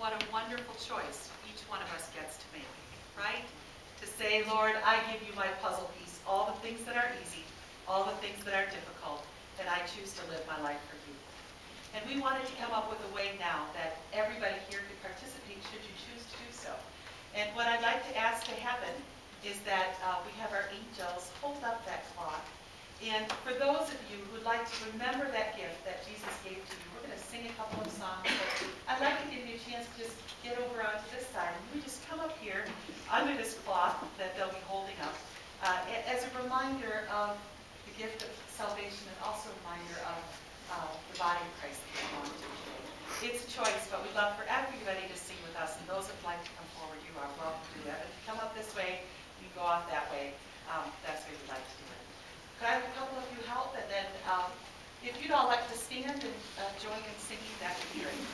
what a wonderful choice each one of us gets to make, right? To say, Lord, I give you my puzzle piece, all the things that are easy, all the things that are difficult, and I choose to live my life for you. And we wanted to come up with a way now that everybody here could participate should you choose to do so. And what I'd like to ask to happen is that we have our angels hold up that cloth. And for those of you who'd like to remember that gift that Jesus gave to you, we're going to sing a couple of songs. But I'd like to give you a chance to just get over onto this side. And we just come up here under this cloth that they'll be holding up as a reminder of the gift of salvation and also a reminder of the body of Christ that we belong to today. It's a choice, but we'd love for everybody to sing with us. And those who'd like to come forward, you are welcome to do that. If you come up this way, you go off that way. That's where we'd like to do it. Could I have a couple of you help? And then if you'd all like to stand and join in singing, that would be great.